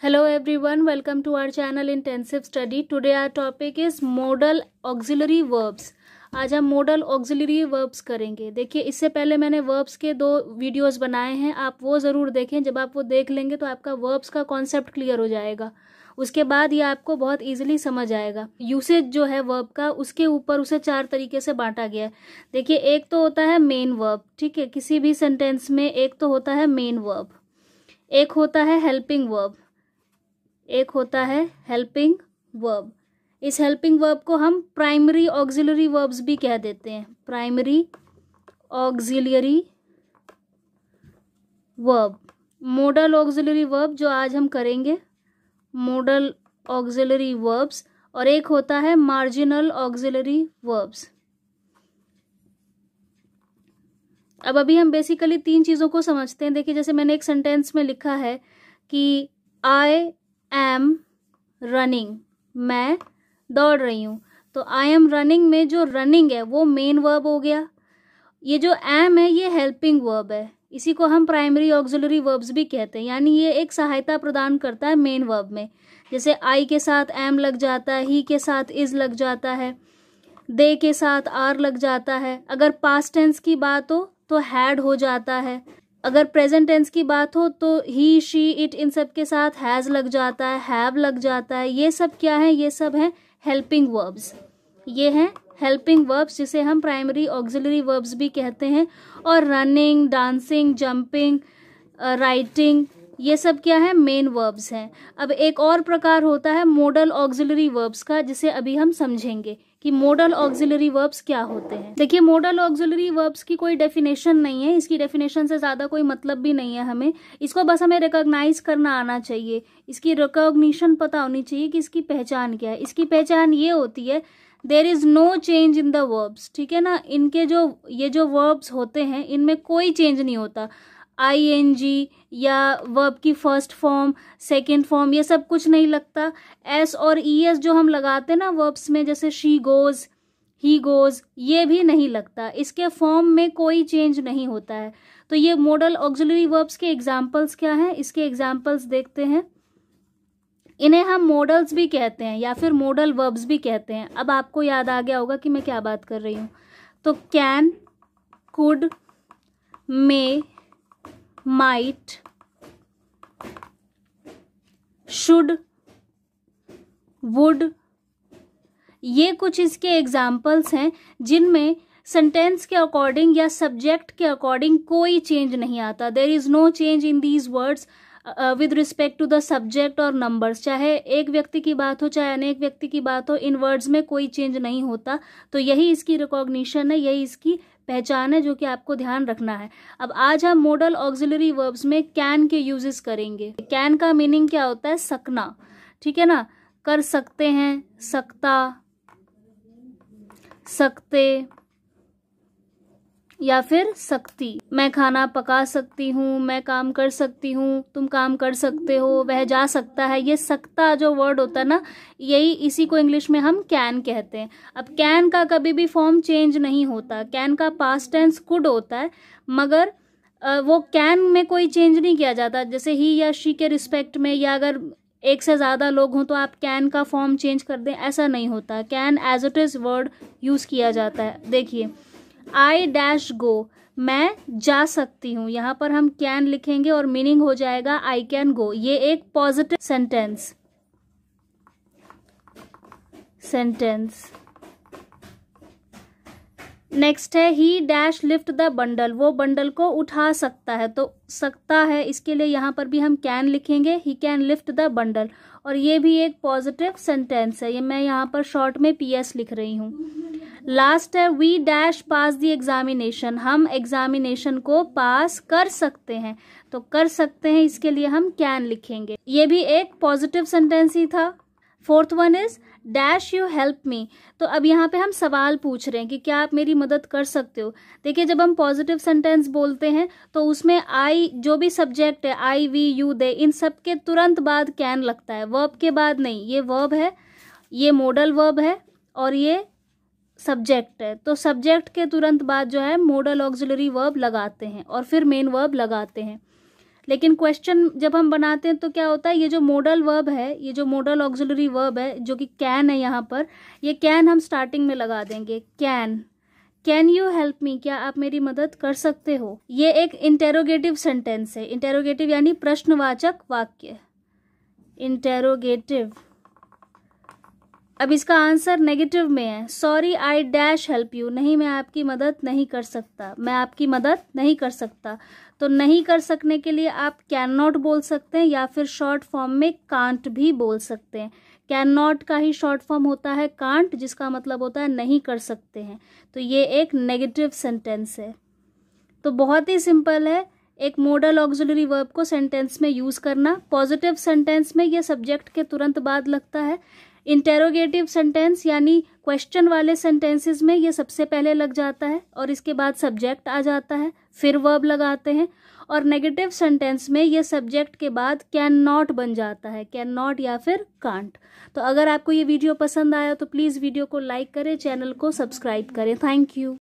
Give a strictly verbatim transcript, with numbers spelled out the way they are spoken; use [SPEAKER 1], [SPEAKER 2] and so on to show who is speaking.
[SPEAKER 1] Hello everyone, welcome to our channel Intensive Study. Today our topic is modal auxiliary verbs. आज हम modal auxiliary verbs करेंगे. देखिए इससे पहले मैंने verbs के दो वीडियोस बनाए हैं, आप वो ज़रूर देखें. जब आप वो देख लेंगे तो आपका verbs का कॉन्सेप्ट क्लियर हो जाएगा. उसके बाद ये आपको बहुत इजीली समझ आएगा. यूसेज जो है वर्ब का, उसके ऊपर उसे चार तरीके से बांटा गया है. देखिए एक तो होता है मेन वर्ब, ठीक है, किसी भी सेंटेंस में एक तो होता है मेन वर्ब, एक होता है हेल्पिंग वर्ब, एक होता है हेल्पिंग वर्ब. इस हेल्पिंग वर्ब को हम प्राइमरी ऑक्सिलरी वर्ब्स भी कह देते हैं. Primary auxiliary verb, modal auxiliary verb जो आज हम करेंगे, मोडल ऑक्सिलरी वर्ब्स. और एक होता है मार्जिनल ऑक्सिलरी वर्ब्स. अब अभी हम बेसिकली तीन चीज़ों को समझते हैं. देखिए जैसे मैंने एक सेंटेंस में लिखा है कि आई एम रनिंग, मैं दौड़ रही हूँ. तो आई एम रनिंग में जो रनिंग है वो मेन वर्ब हो गया. ये जो एम है ये हेल्पिंग वर्ब है. इसी को हम प्राइमरी ऑक्सिलरी वर्ब्स भी कहते हैं, यानी ये एक सहायता प्रदान करता है मेन वर्ब में. जैसे आई के साथ एम लग जाता है, ही के साथ इज लग जाता है, दे के साथ आर लग जाता है. अगर पास्ट टेंस की बात हो तो हैड हो जाता है. अगर प्रेजेंट टेंस की बात हो तो ही, शी, इट, इन सब के साथ हैज़ लग जाता है, हैव लग जाता है. ये सब क्या है? ये सब है हेल्पिंग वर्ब्स. ये हैं हेल्पिंग वर्ब्स जिसे हम प्राइमरी ऑक्सिलरी वर्ब्स भी कहते हैं. और रनिंग, डांसिंग, जंपिंग, राइटिंग, ये सब क्या है? मेन वर्ब्स हैं. अब एक और प्रकार होता है मोडल ऑक्सिलरी वर्ब्स का, जिसे अभी हम समझेंगे कि मोडल ऑक्सिलरी वर्ब्स क्या होते हैं. देखिए मोडल ऑक्सिलरी वर्ब्स की कोई डेफिनेशन नहीं है, इसकी डेफिनेशन से ज़्यादा कोई मतलब भी नहीं है हमें. इसको बस हमें रिकॉग्नाइज करना आना चाहिए, इसकी रिकॉग्निशन पता होनी चाहिए कि इसकी पहचान क्या है. इसकी पहचान ये होती है, there is no change in the verbs. ठीक है ना, इनके जो ये जो वर्ब्स होते हैं इनमें कोई चेंज नहीं होता. आई एन जी या वर्ब की फर्स्ट फॉर्म, सेकेंड फॉर्म, ये सब कुछ नहीं लगता. एस और ई एस जो हम लगाते हैं ना वर्ब्स में, जैसे शी गोज, ही गोज, ये भी नहीं लगता. इसके फॉर्म में कोई चेंज नहीं होता है. तो ये मॉडल ऑक्सिलरी वर्ब्स के एग्जाम्पल्स क्या हैं, इसके एग्जाम्पल्स देखते हैं. इन्हें हम मॉडल्स भी कहते हैं या फिर मॉडल वर्ब्स भी कहते हैं. अब आपको याद आ गया होगा कि मैं क्या बात कर रही हूँ. तो can, could, may, might, should, would, ये कुछ इसके एग्जाम्पल्स हैं जिनमें सेंटेंस के अकॉर्डिंग या सब्जेक्ट के अकॉर्डिंग कोई चेंज नहीं आता. There is no change in these words with respect to the subject और नंबर्स. चाहे एक व्यक्ति की बात हो चाहे अनेक व्यक्ति की बात हो, इन वर्ड्स में कोई चेंज नहीं होता. तो यही इसकी रिकॉग्निशन है, यही इसकी पहचान है जो कि आपको ध्यान रखना है. अब आज हम मॉडल ऑक्सिलरी वर्ब्स में कैन के यूजेस करेंगे. कैन का मीनिंग क्या होता है? सकना. ठीक है ना, कर सकते हैं, सकता, सकते या फिर सकती. मैं खाना पका सकती हूँ, मैं काम कर सकती हूँ, तुम काम कर सकते हो, वह जा सकता है. ये सकता जो वर्ड होता है ना, यही इसी को इंग्लिश में हम कैन कहते हैं. अब कैन का कभी भी फॉर्म चेंज नहीं होता. कैन का पास्ट टेंस कुड होता है, मगर वो कैन में कोई चेंज नहीं किया जाता. जैसे ही या शी के रिस्पेक्ट में, या अगर एक से ज़्यादा लोग हों तो आप कैन का फॉर्म चेंज कर दें, ऐसा नहीं होता. Can as it is word use किया जाता है. देखिए आई डैश गो, मैं जा सकती हूँ, यहाँ पर हम कैन लिखेंगे और मीनिंग हो जाएगा आई कैन गो. ये एक पॉजिटिव सेंटेंस सेंटेंस नेक्स्ट है he dash lift the bundle, वो बंडल को उठा सकता है. तो सकता है, इसके लिए यहाँ पर भी हम कैन लिखेंगे, he can lift the bundle. और ये भी एक पॉजिटिव सेंटेंस है. ये मैं यहाँ पर शॉर्ट में पी एस लिख रही हूँ. लास्ट है we dash pass the examination, हम एग्जामिनेशन को पास कर सकते हैं. तो कर सकते हैं, इसके लिए हम कैन लिखेंगे. ये भी एक पॉजिटिव सेंटेंस ही था. Fourth one is dash you help me. तो अब यहाँ पे हम सवाल पूछ रहे हैं कि क्या आप मेरी मदद कर सकते हो. देखिए जब हम पॉजिटिव सेंटेंस बोलते हैं तो उसमें आई जो भी सब्जेक्ट है, आई, वी, यू, दे, इन सब के तुरंत बाद कैन लगता है, वर्ब के बाद नहीं. ये वर्ब है, ये मॉडल वर्ब है और ये सब्जेक्ट है. तो सब्जेक्ट के तुरंत बाद जो है मॉडल ऑक्सिलरी वर्ब लगाते हैं और फिर मेन वर्ब लगाते हैं. लेकिन क्वेश्चन जब हम बनाते हैं तो क्या होता है, ये जो मोडल वर्ब है, ये जो मोडल ऑक्सिलरी वर्ब है जो कि कैन है यहाँ पर, ये कैन हम स्टार्टिंग में लगा देंगे। Can, can you help me, क्या आप मेरी मदद कर सकते हो। ये एक इंटेरोगेटिव सेंटेंस है। इंटेरोगेटिव यानी प्रश्नवाचक वाक्य, इंटेरोगेटिव। अब इसका आंसर नेगेटिव में है। Sorry I dash help you, नहीं मैं आपकी मदद नहीं कर सकता, मैं आपकी मदद नहीं कर सकता। तो नहीं कर सकने के लिए आप कैन नॉट बोल सकते हैं या फिर शॉर्ट फॉर्म में कांट भी बोल सकते हैं। कैन नॉट का ही शॉर्ट फॉर्म होता है कांट, जिसका मतलब होता है नहीं कर सकते हैं। तो ये एक नेगेटिव सेंटेंस है। तो बहुत ही सिंपल है एक मॉडल ऑक्सिलरी वर्ब को सेंटेंस में यूज करना। पॉजिटिव सेंटेंस में ये सब्जेक्ट के तुरंत बाद लगता है। इंटेरोगेटिव सेंटेंस यानी क्वेश्चन वाले सेंटेंसेस में ये सबसे पहले लग जाता है और इसके बाद सब्जेक्ट आ जाता है, फिर वर्ब लगाते हैं। और नेगेटिव सेंटेंस में ये सब्जेक्ट के बाद कैन नॉट बन जाता है, कैन नॉट या फिर कांट। तो अगर आपको ये वीडियो पसंद आया तो प्लीज़ वीडियो को लाइक करें, चैनल को सब्सक्राइब करें। Thank you.